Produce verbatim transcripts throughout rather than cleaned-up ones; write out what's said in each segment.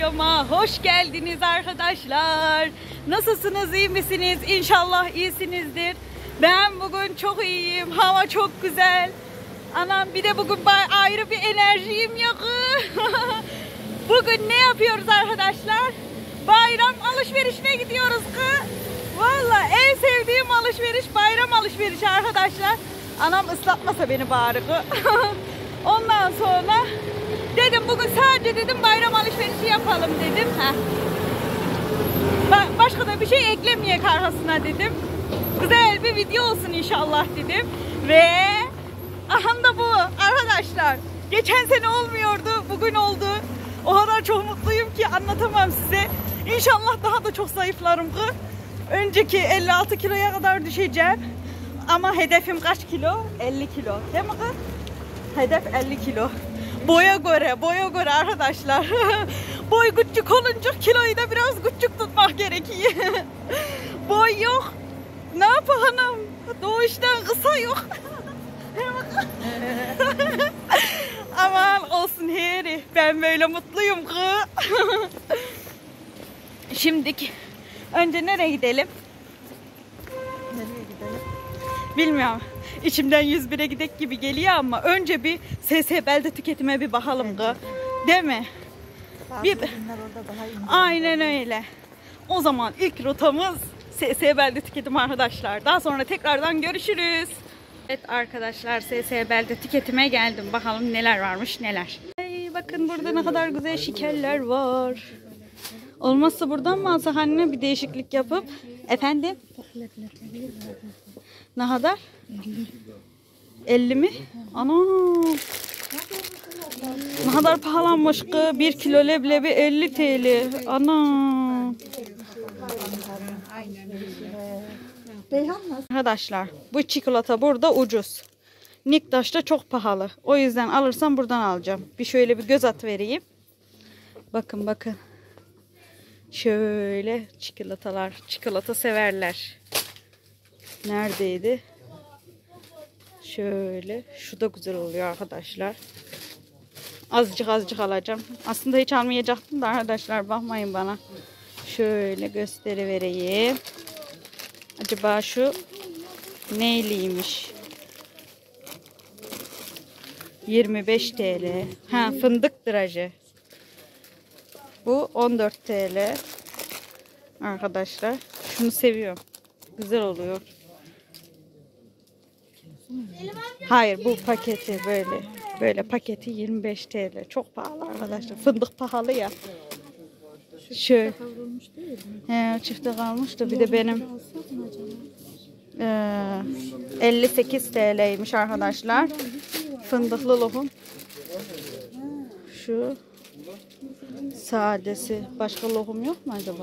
videoma hoş geldiniz arkadaşlar. Nasılsınız, iyi misiniz? İnşallah iyisinizdir. Ben bugün çok iyiyim. Hava çok güzel. Anam bir de bugün ayrı bir enerjiyim yok. Bugün ne yapıyoruz arkadaşlar? Bayram alışverişine gidiyoruz kız. Vallahi en sevdiğim alışveriş bayram alışverişi arkadaşlar. Anam ıslatmasa beni bari. Ondan sonra dedim bugün sadece dedim bayram alışverişi yapalım dedim. Heh. Başka da bir şey eklemeyek arkasına dedim. Güzel bir video olsun inşallah dedim. Ve aha da bu arkadaşlar. Geçen sene olmuyordu, bugün oldu. O kadar çok mutluyum ki anlatamam size. İnşallah daha da çok zayıflarım kız. Önceki elli altı kiloya kadar düşeceğim. Ama hedefim kaç kilo? elli kilo. Değil mi kız? Hedef elli kilo. Boya göre, boya göre arkadaşlar. Boy küçük olunca kiloyu da biraz küçük tutmak gerekiyor. Boy yok. Ne yapalım? Doğuştan kısa yok. Aman olsun heri. Ben böyle mutluyum kız. Şimdiki önce nereye gidelim? Nereye gidelim? Bilmiyorum. İçimden yüz bire gidek gibi geliyor ama önce bir S S Belde tüketime bir bakalım evet, kız. Değil mi? Bir... Aynen öyle. O zaman ilk rotamız S S Belde tüketim arkadaşlar. Daha sonra tekrardan görüşürüz. Evet arkadaşlar, S S Belde tüketime geldim. Bakalım neler varmış neler. Hey, bakın burada ne kadar güzel şekerler var. Olmazsa buradan mı alsak anne bir değişiklik yapıp? Efendim? Ne kadar? elli mi? Ana! Ne kadar pahalanmış ki? bir kilo leblebi elli TL. Ana! Arkadaşlar bu çikolata burada ucuz. Niktaş'ta çok pahalı. O yüzden alırsam buradan alacağım. Bir şöyle bir göz at vereyim. Bakın bakın. Şöyle çikolatalar. Çikolata severler. Neredeydi? Şöyle. Şu da güzel oluyor arkadaşlar. Azıcık azıcık alacağım. Aslında hiç almayacaktım da arkadaşlar bakmayın bana. Şöyle gösterivereyim. Acaba şu neyliymiş? yirmi beş TL. Ha, fındık tıraşı. Bu on dört TL. Arkadaşlar. Şunu seviyorum. Güzel oluyor. Hayır, bu paketi böyle. Böyle paketi yirmi beş TL. Çok pahalı arkadaşlar. Fındık pahalı ya. Şöyle. He, çifte kalmıştı. Bir de benim e, elli sekiz TL'ymiş arkadaşlar. Fındıklı lokum. Şu sadesi. Başka lokum yok mu acaba?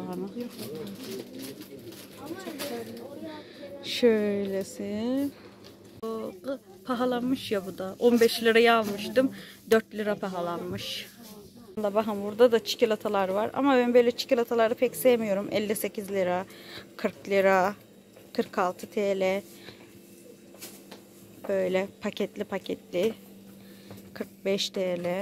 Şöylesi. Pahalanmış ya bu da. on beş liraya almıştım. dört lira pahalanmış. Bakın burada da çikolatalar var. Ama ben böyle çikolataları pek sevmiyorum. elli sekiz lira, kırk lira, kırk altı TL. Böyle paketli paketli. kırk beş TL.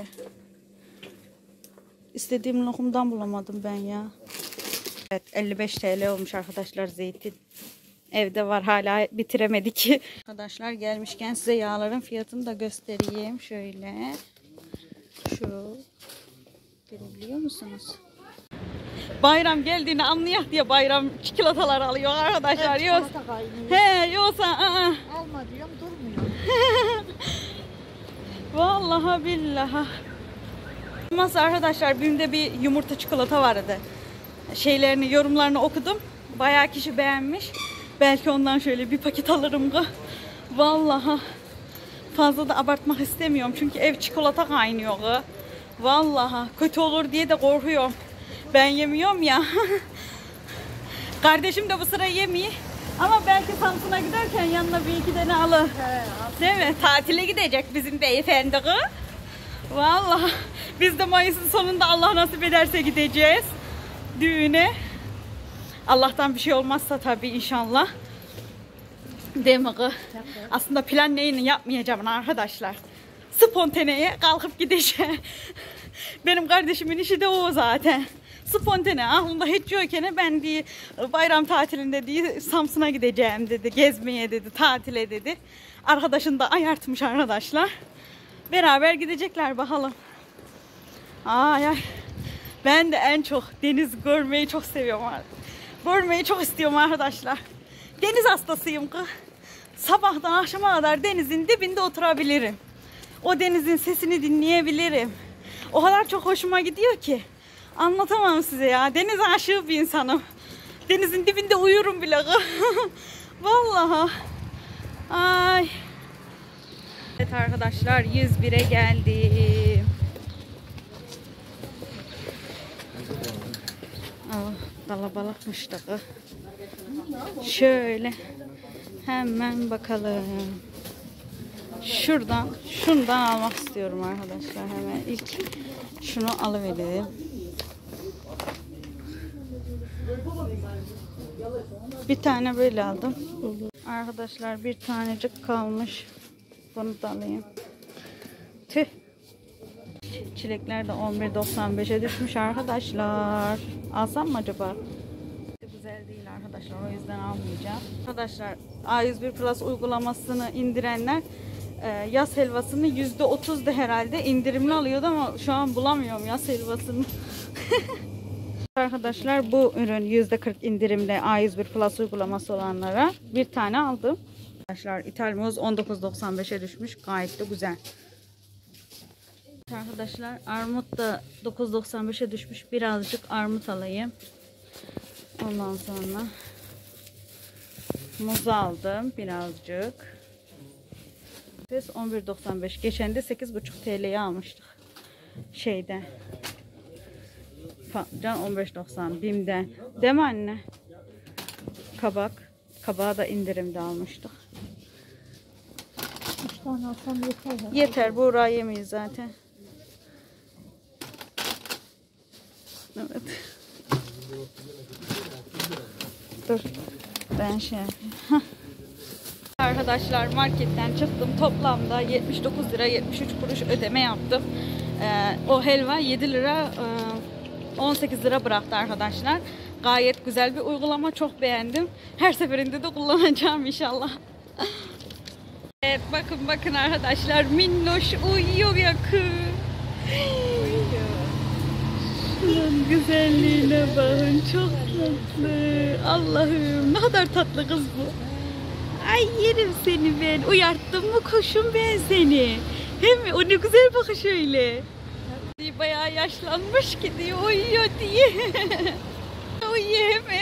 İstediğim lokumdan bulamadım ben ya. Evet, elli beş TL olmuş arkadaşlar zeytin. Evde var, hala bitiremedik. Arkadaşlar gelmişken size yağların fiyatını da göstereyim. Şöyle. Şu. Görebiliyor musunuz? Bayram geldiğini anlayak diye bayram çikolatalar alıyor arkadaşlar. Evet, yoksa, he, yoksa aa. Alma diyorum, durmuyor. Vallahi billahi. Masa arkadaşlar, BİM'de bir yumurta çikolata vardı. Şeylerini, yorumlarını okudum. Bayağı kişi beğenmiş. Belki ondan şöyle bir paket alırım da. Vallahi fazla da abartmak istemiyorum. Çünkü ev çikolata kaynıyor. Vallahi kötü olur diye de korkuyorum. Ben yemiyorum ya. Kardeşim de bu sıra yemiyor. Ama belki Samsun'a giderken yanına bir iki tane alır. Değil mi? Tatile gidecek bizim beyefendi. Vallahi biz de Mayıs'ın sonunda Allah nasip ederse gideceğiz düğüne. Allah'tan bir şey olmazsa tabii inşallah. Değil mi kız? Aslında plan neyini yapmayacağım arkadaşlar. Spontaneye kalkıp gideceğim. Benim kardeşimin işi de o zaten. Spontane aklımda hiç yokken ben diye bayram tatilinde diye Samsun'a gideceğim dedi. Gezmeye dedi, tatile dedi. Arkadaşını da ayartmış arkadaşlar. Beraber gidecekler bakalım. Ay ay. Ben de en çok deniz görmeyi çok seviyorum. Görmeyi çok istiyorum arkadaşlar. Deniz hastasıyım kız. Sabahtan akşama kadar denizin dibinde oturabilirim. O denizin sesini dinleyebilirim. O kadar çok hoşuma gidiyor ki. Anlatamam size ya. Deniz aşığı bir insanım. Denizin dibinde uyurum bile. Vallahi. Ay. Evet arkadaşlar, yüz bire geldim. Oh, kalabalıkmış da. Şöyle hemen bakalım. Şuradan, şundan almak istiyorum arkadaşlar. Hemen ilk şunu alıverelim. Bir tane böyle aldım. Arkadaşlar bir tanecik kalmış. Bunu da alayım. Tüh. Çilekler de on bir doksan beşe düşmüş arkadaşlar. Alsam mı acaba? Güzel değil arkadaşlar, o yüzden almayacağım. Arkadaşlar A yüz bir Plus uygulamasını indirenler e, yaz helvasını yüzde otuz da herhalde indirimli alıyordu ama şu an bulamıyorum yaz helvasını. Arkadaşlar bu ürün yüzde kırk indirimde A yüz bir Plus uygulaması olanlara bir tane aldım. Arkadaşlar ithal muz on dokuz doksan beşe düşmüş, gayet de güzel. Arkadaşlar armut da dokuz doksan beşe düşmüş, birazcık armut alayım. Ondan sonra muz aldım birazcık. Biz on bir doksan beş. Geçen de sekiz buçuk T L'ye almıştık. Şeyden. Patlıcan on beş doksan Bim'den. Değil mi anne? Kabak. Kabağı da indirimde almıştık. üç tane alsam yeter. Yeter. Buğra yemeyiz zaten. Evet. Dur. Ben şey yapayım. Arkadaşlar marketten çıktım. Toplamda yetmiş dokuz lira yetmiş üç kuruş ödeme yaptım. Ee, o helva yedi lira on sekiz lira bıraktı arkadaşlar. Gayet güzel bir uygulama. Çok beğendim. Her seferinde de kullanacağım inşallah. Evet, bakın bakın arkadaşlar. Minnoş uyuyor yakın. Şunun güzelliğine bakın. Çok tatlı. Allah'ım ne kadar tatlı kız bu. Ay yerim seni ben. Uyarttım mı kuşum ben seni. Hem mi? O ne güzel bakış öyle. Bayağı yaşlanmış ki diyor. Uyuyor diye. Uyuyor mi?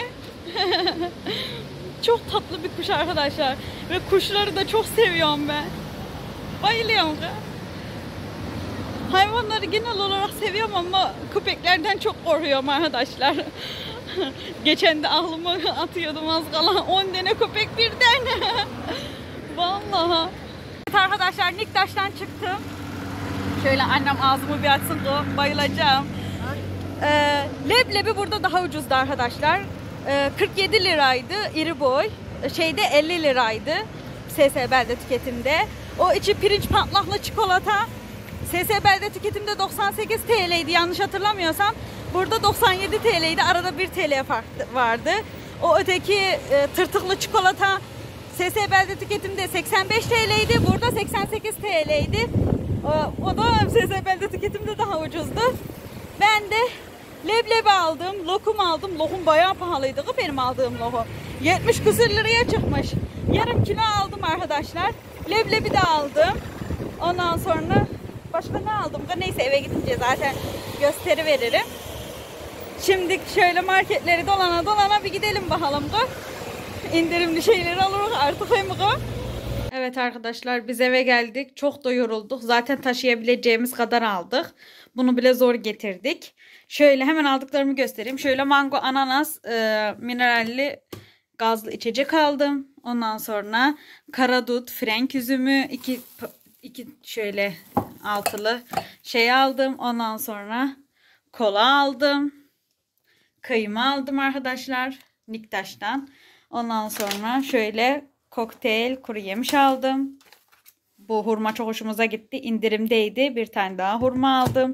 Çok tatlı bir kuş arkadaşlar. Ve kuşları da çok seviyorum ben. Bayılıyorum. Hayvanları genel olarak seviyorum ama köpeklerden çok korkuyorum arkadaşlar. Geçen de aklımı atıyordum az kala on tane köpek birden. Vallahi. Evet arkadaşlar, Niktaş'tan çıktım. Şöyle annem ağzımı bir açsın, bayılacağım. Ee, leblebi burada daha ucuzdu arkadaşlar. Ee, kırk yedi liraydı iri boy. Şeyde elli liraydı. S S B'de tüketimde. O içi pirinç patlaklı çikolata. S S B'de tüketimde doksan sekiz T L'ydi yanlış hatırlamıyorsam. Burada doksan yedi T L'ydi. Arada bir T L fark vardı. O öteki e, tırtıklı çikolata S S B'de tüketimde seksen beş T L'ydi. Burada seksen sekiz T L'ydi. O, o da S S B'de tüketimde daha ucuzdu. Ben de leblebi aldım. Lokum aldım. Lokum bayağı pahalıydı benim aldığım lokum. yetmiş küsür liraya çıkmış. Yarım kilo aldım arkadaşlar. Leblebi de aldım. Ondan sonra başka ne aldım? Neyse eve gidince zaten gösteri veririm. Şimdi şöyle marketleri dolana dolana bir gidelim bakalım. İndirimli şeyleri alırız artık hem de. Evet arkadaşlar, biz eve geldik. Çok da yorulduk. Zaten taşıyabileceğimiz kadar aldık. Bunu bile zor getirdik. Şöyle hemen aldıklarımı göstereyim. Şöyle mango, ananas, e, mineralli gazlı içecek aldım. Ondan sonra karadut, frenk üzümü, iki, iki şöyle altılı şey aldım. Ondan sonra kola aldım. Kıyma aldım arkadaşlar Niktaş'tan. Ondan sonra şöyle kokteyl, kuru yemiş aldım. Bu hurma çok hoşumuza gitti. İndirimdeydi. Bir tane daha hurma aldım.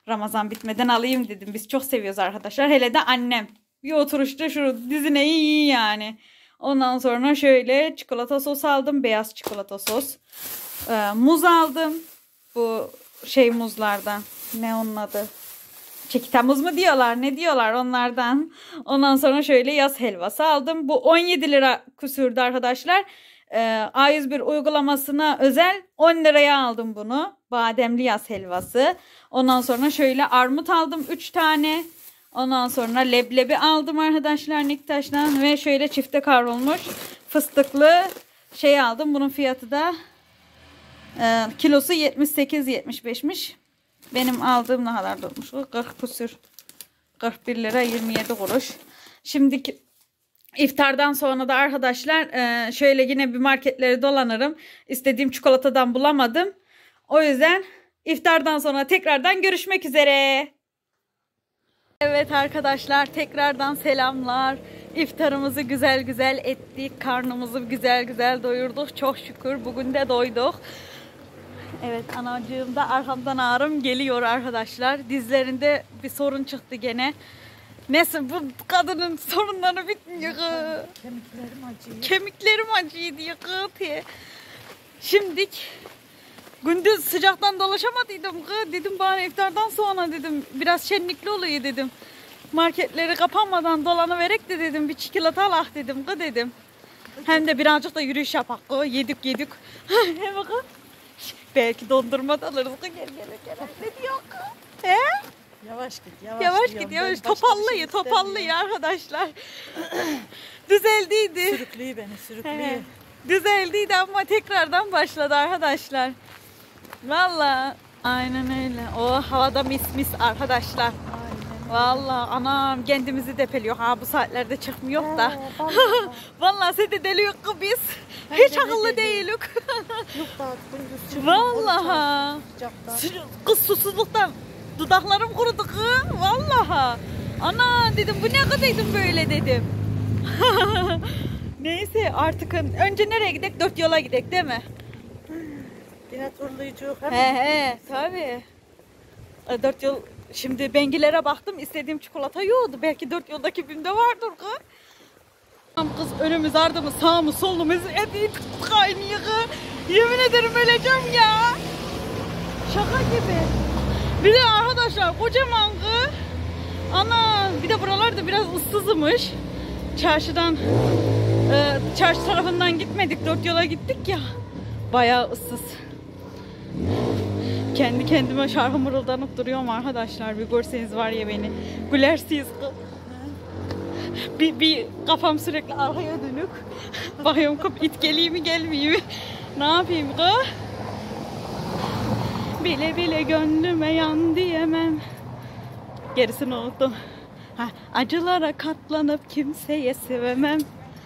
Ramazan bitmeden alayım dedim. Biz çok seviyoruz arkadaşlar. Hele de annem. Bir oturuşta şu dizine iyi yani. Ondan sonra şöyle çikolata sos aldım. Beyaz çikolata sos. Ee, muz aldım. Bu şey muzlardan. Ne onun adı? Çekita muz mu diyorlar? Ne diyorlar onlardan? Ondan sonra şöyle yaz helvası aldım. Bu on yedi lira küsürdü arkadaşlar. Ee, A yüz bir uygulamasına özel on liraya aldım bunu. Bademli yaz helvası. Ondan sonra şöyle armut aldım üç tane. Ondan sonra leblebi aldım arkadaşlar Niktaş'tan. Ve şöyle çifte kavrulmuş fıstıklı şey aldım. Bunun fiyatı da e, kilosu yetmiş sekiz yetmiş beşmiş. Benim aldığım ne kadar durmuş? kırk küsür. kırk bir lira yirmi yedi kuruş. Şimdiki İftardan sonra da arkadaşlar şöyle yine bir marketleri dolanırım. İstediğim çikolatadan bulamadım. O yüzden iftardan sonra tekrardan görüşmek üzere. Evet arkadaşlar tekrardan selamlar. İftarımızı güzel güzel ettik. Karnımızı güzel güzel doyurduk. Çok şükür bugün de doyduk. Evet anacığım da arkamdan ağrım geliyor arkadaşlar. Dizlerinde bir sorun çıktı gene. Neyse bu kadının sorunları bitmiyor. Kemiklerim acıyor. Kemiklerim acıyor diyor kız. Şimdik gündüz sıcaktan dolaşamadıydım kız. Dedim bari iftardan sonra dedim biraz şenlikli oluyor dedim. Marketleri kapanmadan dolanıverek de dedim bir çikolata alak dedim kız dedim. Hem de birazcık da yürüyüş yapak kız. Yedik yedik. Hem kız. Belki dondurma da alırız kız. Gel gel gel. Ne diyor kız? He? Yavaş git, yavaş, Yavaş git, yavaş. Topallıyı, şey topallıyı arkadaşlar. Düzeldiydi. Sürüklüyü beni, sürüklüyü. Düzeldiydi ama tekrardan başladı arkadaşlar. Vallahi aynen öyle. O havada mis mis arkadaşlar. Aynen. Vallahi anam kendimizi depeliyor. Ha bu saatlerde çıkmıyor da. He, vallahi. Vallahi seni de deliyor ki biz. Hiç akıllı değiliz. Yok da gündüz çıkmıyor. Vallahi. Kız susuzluktan dudaklarım kurudu kız. Vallahi. Ana dedim bu ne kadar dedim böyle dedim. Neyse artık önce nereye gidek? Dört yola gidek değil mi? Yine turlayıcı. He he tabii. Dört yol şimdi bengilere baktım istediğim çikolata yoktu. Belki dört yoldaki bimde vardır kız. Kız önümüz ardımız sağımız solumuz hep kaynıyor kız. Yemin ederim öleceğim ya. Şaka gibi. Bir de arkadaşlar kocaman kız. Ana bir de buralarda biraz ıssızmış. Çarşıdan e, çarşı tarafından gitmedik. Dört yola gittik ya. Bayağı ıssız. Kendi kendime şarkı mırıldanıp duruyorum arkadaşlar. Bir görseniz var ya beni. Gülersiniz. Bir, bir kafam sürekli arkaya dönük. Bakıyorum kıp it geliyor mi gelmiyor mu? Ne yapayım kız? Bile bile gönlüme yan diyemem. Gerisini unuttum. Ha, acılara katlanıp kimseye sevemem.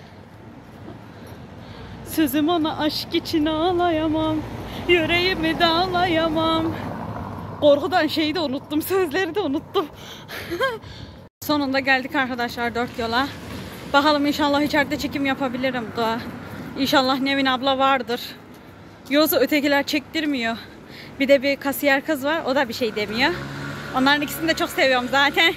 Sözüm ona aşk için ağlayamam. Yüreğimi dağlayamam. Korkudan şeyi de unuttum. Sözleri de unuttum. Sonunda geldik arkadaşlar dört yola. Bakalım inşallah içeride çekim yapabilirim da. İnşallah Nevin abla vardır. Yoksa ötekiler çektirmiyor. Bir de bir kasiyer kız var. O da bir şey demiyor. Onların ikisini de çok seviyorum zaten.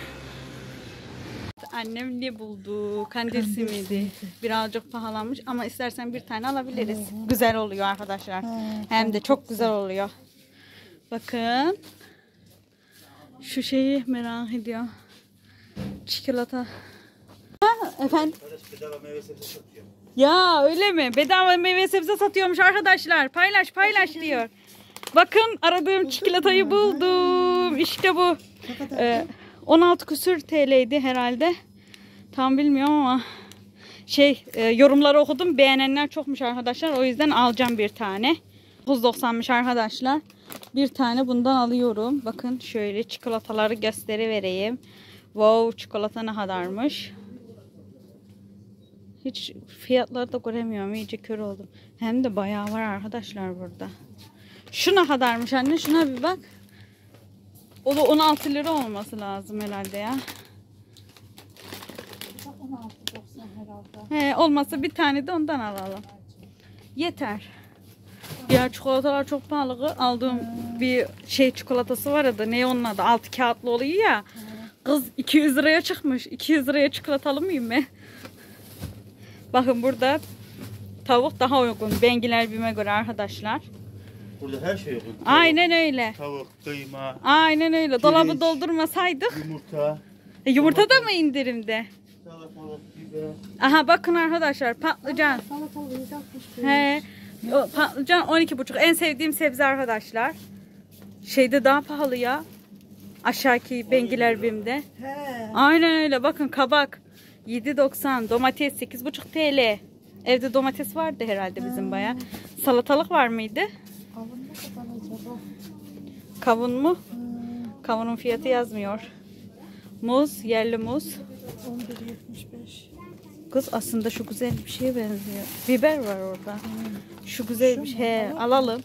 Annem ne buldu? Kandil simidi. Birazcık pahalanmış ama istersen bir tane alabiliriz. Hı-hı. Güzel oluyor arkadaşlar. Hı, hem de çok güzel oluyor. Bakın. Şu şeyi merak ediyorum. Çikolata. Ha, efendim? Bedava meyve sebze satıyor. Ya öyle mi? Bedava meyve sebze satıyormuş arkadaşlar. Paylaş paylaş diyor. Bakın aradığım çikolatayı buldum. İşte bu. Ee, on altı küsür T L'ydi herhalde. Tam bilmiyorum ama şey e, yorumları okudum. Beğenenler çokmuş arkadaşlar. O yüzden alacağım bir tane. dokuz doksanmış arkadaşlar. Bir tane bundan alıyorum. Bakın şöyle çikolataları gösterivereyim. Wow çikolata ne kadarmış. Hiç fiyatları da göremiyorum. İyice kör oldum. Hem de bayağı var arkadaşlar burada. Şu ne kadarmış anne? Şuna bir bak. O da on altı lira olması lazım herhalde ya. on altı doksan herhalde. He, olmasa bir tane de ondan alalım. Yeter. Diğer çikolatalar çok pahalı. Aldığım bir şey çikolatası var ya da ne onun adı? Altı kağıtlı oluyor ya. Kız iki yüz liraya çıkmış. iki yüz liraya çikolatalı mıyım ben? Bakın burada tavuk daha uygun. Bengiler Bim'e göre arkadaşlar. Burada her şey yok. Tavuk, Aynen öyle. Tavuk, kıyma, Aynen öyle. Dolabı pirinç, doldurmasaydık. yumurta, E, yumurta da mı indirimde? salatalık, biber. Aha bakın arkadaşlar patlıcan. Salatalığı yüz altmış beş. He. O patlıcan on iki buçuk. En sevdiğim sebze arkadaşlar. Şeyde daha pahalı ya. Aşağıki Bengiler Bim'de. He. Aynen öyle. Bakın kabak yedi doksan, domates sekiz buçuk T L. Evde domates vardı herhalde bizim baya. Salatalık var mıydı? Kavun ne kadar acaba? Kavun mu? Hmm, Kavunun fiyatı yazmıyor. Muz, yerli muz. on bir yetmiş beş. Kız aslında şu güzel bir şeye benziyor. Biber var orada. Şu güzel bir şey. He, alalım.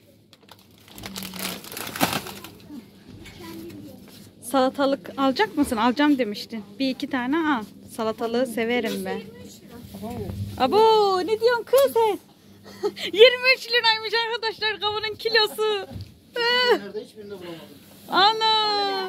Salatalık alacak mısın? Alacağım demiştin. Bir iki tane al. Salatalığı severim ben. Abo ne diyorsun kız sen? yirmi üç liraymış arkadaşlar kavunun kilosu. Nerede hiçbirini bulamadım. Ana.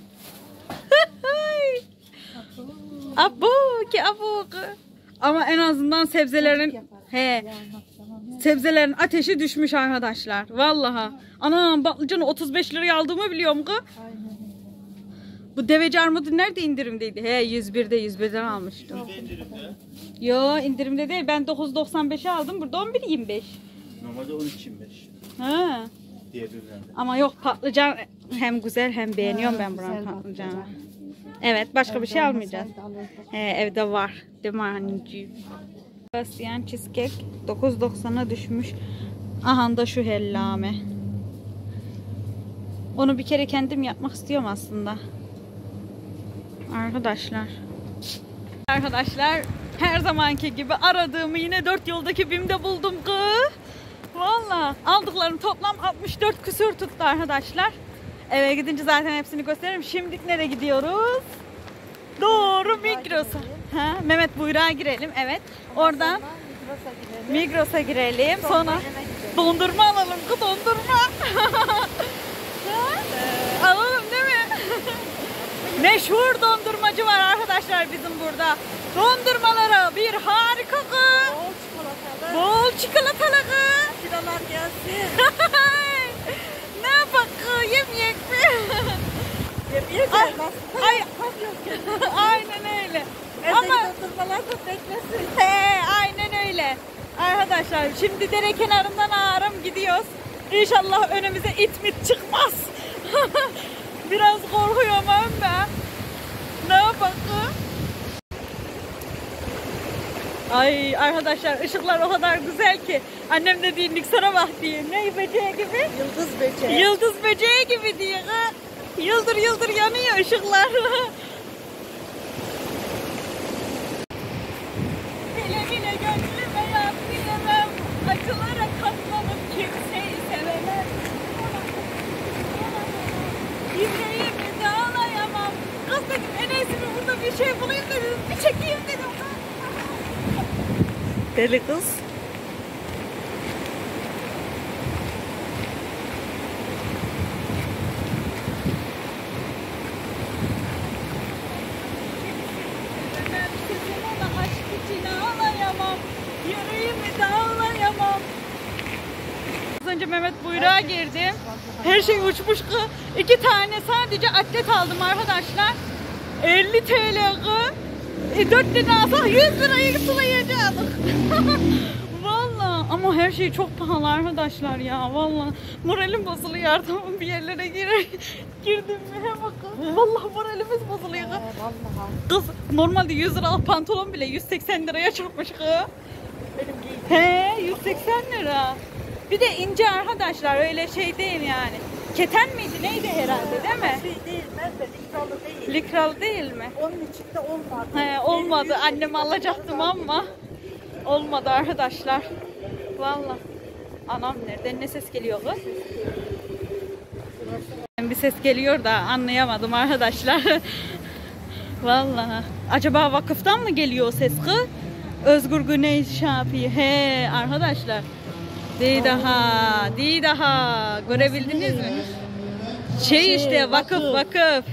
Abo ki abo. Ama en azından sebzelerin he sebzelerin ateşi düşmüş arkadaşlar. Vallahi. Anam patlıcanı otuz beş liraya aldığımı biliyorum ki. Aynen. Bu deveci armudu nerede indirimdeydi? He yüz birde yüz birden almıştım. Yüzde indirimde. Yo indirimde değil. Ben dokuz doksan beşe aldım. Burada on bir yirmi beş. Normalde on üç yirmi beş Ha. diye birbirlerinde. Ama yok patlıcan hem güzel hem beğeniyorum Ha, ben buranın güzel patlıcanı. patlıcan. Evet başka bir şey Evde almayacağız. olmasaydı alırdık. He, evde var. Değil mi anneciğim? Sebastian cheesecake dokuz doksana düşmüş. Aha da şu hellame. Onu bir kere kendim yapmak istiyorum aslında. Arkadaşlar. Arkadaşlar her zamanki gibi aradığımı yine dört yoldaki Bim'de buldum kız. Valla aldıklarım toplam altmış dört küsür tuttu arkadaşlar. Eve gidince zaten hepsini gösteririm. Şimdi nereye gidiyoruz? Doğru Migros'a. Ha, Mehmet buyruğa girelim. Evet. Oradan Migros'a gidelim. Migros'a girelim. Sonra eve gidelim. dondurma alalım kız dondurma. Ha? Alalım değil mi? Meşhur dondurmacı var arkadaşlar bizim burada. Dondurmaları bir harika kız. Bol çikolatalı. Bol çikolatalı kız. Kilolar gelsin. Ne yapak kız yemeyek mi? Yemeğe Ay, gel. ay, aynen öyle. Ama Ama dondurmalar da beklesin. he, aynen öyle. Arkadaşlar şimdi dere kenarından ağırım gidiyoruz. İnşallah önümüze it mit çıkmaz. Biraz korkuyorum ama. Ne yapak kız? Ay arkadaşlar ışıklar o kadar güzel ki. Annem de diyor Niksar'a bak diyor. Ne böceği gibi? Yıldız böceği. Yıldız böceği gibi diyor. Ha? Yıldır yıldır yanıyor ışıklar. Bile bile gönlüme yaz diyemem. Acılara katlanıp kimseyi sevemem. Yüreğimi dağlayamam. Kız dedim en iyisi mi burada bir şey bulayım dedim. Bir çekeyim dedim. Deli kız. Sevemem sözümü da aşk için ağlayamam. Yüreğimi dağlayamam. Az önce Mehmet buyruğa girdim. Her şey uçmuş kız. İki tane sadece atlet aldım arkadaşlar. elli T L kız. E, dört tane alsak yüz lirayı sulayacağız. Vallahi ama her şey çok pahalı arkadaşlar ya. Vallahi moralim bozuluyor artık bir yerlere girer. Girdim mi he bakın. Vallahi moralimiz bozuluyor. He, vallahi. Kız normalde yüz liralık pantolon bile yüz seksen liraya çıkmış kız. Benim giydiğim. He yüz seksen lira. Bir de ince arkadaşlar öyle şey değil yani. Keten miydi neydi herhalde değil mi? Şey değil, nerede? Likralı değil. Likralı değil mi? Onun içinde olmadı. He, olmadı. Anneme alacaktım ama olmadı arkadaşlar. Vallahi. Anam nereden ne ses geliyor kız? Bir ses geliyor da anlayamadım arkadaşlar. Vallahi. Acaba vakıftan mı geliyor o ses kız? Özgür Güney şey yapıyor. He arkadaşlar. Değil daha, değil daha. Görebildiniz mi? Şey işte vakıf vakıf.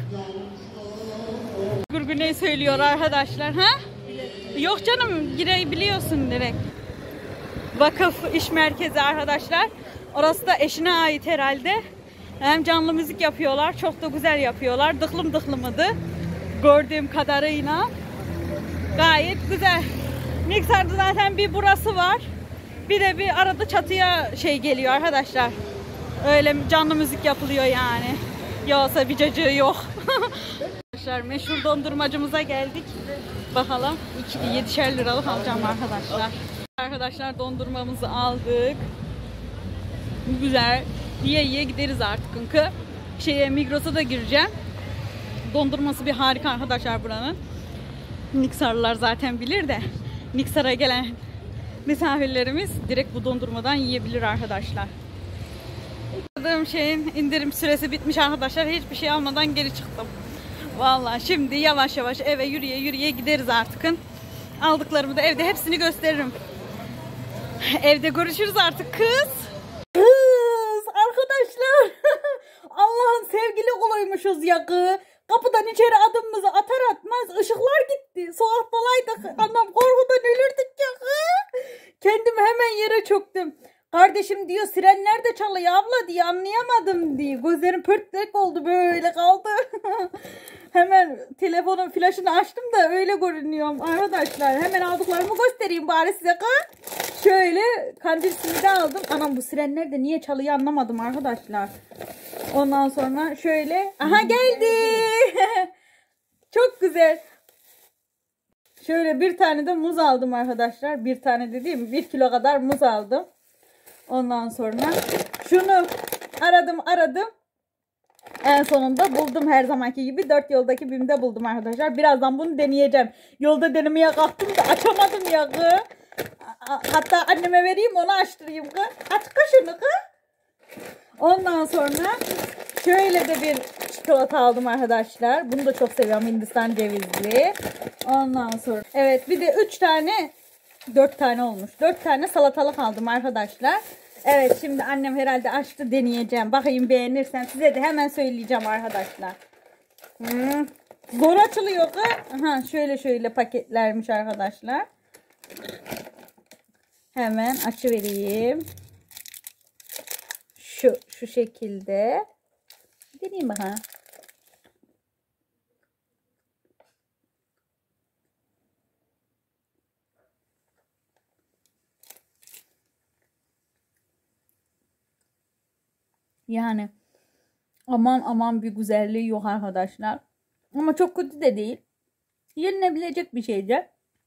Gurgune söylüyor arkadaşlar ha? Yok canım girebiliyorsun direkt. Vakıf iş merkezi arkadaşlar. Orası da eşine ait herhalde. Hem canlı müzik yapıyorlar. Çok da güzel yapıyorlar. Dıklım dıklımıdı. Gördüğüm kadarıyla. Gayet güzel. Niksar'da zaten bir burası var. Bir de bir arada çatıya şey geliyor arkadaşlar. Öyle canlı müzik yapılıyor yani. Yoksa bir cacığı yok. Arkadaşlar meşhur dondurmacımıza geldik. Bakalım yedişer liralık alacağım arkadaşlar. Arkadaşlar dondurmamızı aldık. Güzel. Yiye yiye gideriz artık. Şeye Migros'a da gireceğim. Dondurması bir harika arkadaşlar buranın. Niksarlılar zaten bilir de. Niksar'a gelen misafirlerimiz direkt bu dondurmadan yiyebilir arkadaşlar. Aldığım şeyin indirim süresi bitmiş arkadaşlar. Hiçbir şey almadan geri çıktım. Vallahi şimdi yavaş yavaş eve yürüye yürüye gideriz artık. Aldıklarımı da evde hepsini gösteririm. Evde görüşürüz artık kız. Kız arkadaşlar. Allah'ın sevgili kuluymuşuz ya kız. Kapıdan içeri adımımızı atar atmaz ışıklar gitti. Soğuktalaydık. Anam korkudan ölürdük ya kız. Kendimi hemen yere çöktüm. Kardeşim diyor sirenler de çalıyor abla diye anlayamadım diye. Gözlerim pörtlek oldu böyle kaldı. Hemen telefonun flaşını açtım da öyle görünüyorum arkadaşlar. Hemen aldıklarımı göstereyim bari size. Şöyle kandil simidi aldım. Anam bu sirenler de niye çalıyor anlamadım arkadaşlar. Ondan sonra şöyle. Aha geldi. Çok güzel. Şöyle bir tane de muz aldım arkadaşlar. Bir tane dediğim bir kilo kadar muz aldım. Ondan sonra şunu aradım aradım. En sonunda buldum her zamanki gibi. Dört yoldaki BİM'de buldum arkadaşlar. Birazdan bunu deneyeceğim. Yolda denemeye kalktım da açamadım ya kız. Hatta anneme vereyim onu açtırayım kız. Aç kaşını kız. Ondan sonra şöyle de bir çikolata aldım arkadaşlar. Bunu da çok seviyorum, Hindistan cevizli. Ondan sonra evet bir de üç tane dört tane olmuş. dört tane salatalık aldım arkadaşlar. Evet şimdi annem herhalde açtı, deneyeceğim. Bakayım beğenirsem size de hemen söyleyeceğim arkadaşlar. Hmm. Zor açılıyor kız. Aha, şöyle şöyle paketlermiş arkadaşlar. Hemen açıvereyim. Şu şu şekilde. Deneyeyim bakalım. Yani aman aman bir güzelliği yok arkadaşlar. Ama çok kötü de değil. Yenilebilecek bir şeydi.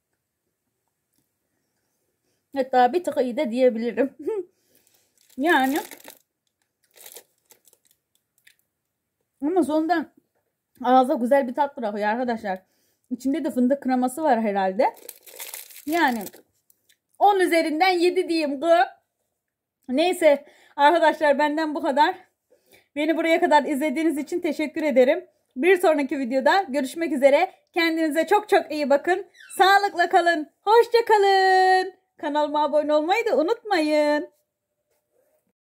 Hatta bir tık iyi de diyebilirim. Yani ama sonunda ağza güzel bir tat bırakıyor arkadaşlar. İçinde de fındık kreması var herhalde. Yani on üzerinden yedi diyeyim. Neyse arkadaşlar benden bu kadar. Beni buraya kadar izlediğiniz için teşekkür ederim. Bir sonraki videoda görüşmek üzere. Kendinize çok çok iyi bakın. Sağlıkla kalın. Hoşça kalın. Kanalıma abone olmayı da unutmayın.